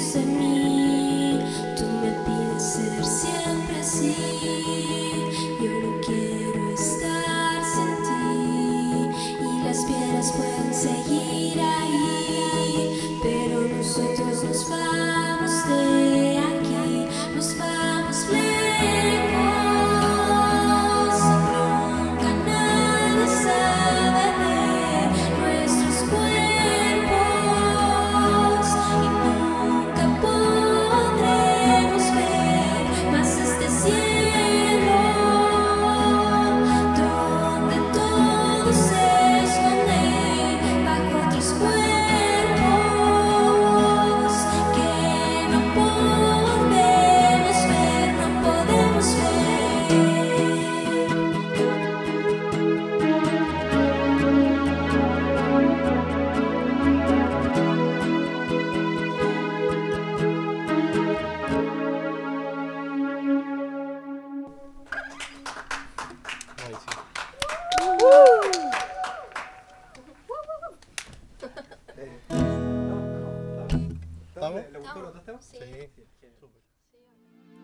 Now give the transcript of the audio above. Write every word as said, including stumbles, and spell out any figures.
creemos en mí. Tú me pides ser siempre así. Yo no quiero estar sin ti. Y las piedras pueden seguir ahí, pero nosotros nos vamos de aquí, nos vamos lejos. Nunca nadie sabe de nuestros cuerpos y nunca podremos ver más este cielo donde todo se esconde bajo otros cuerpos que no podemos ver, no podemos ver. Ay, sí. ¿Estamos? ¿Le gustó los dos temas? Sí. Súper.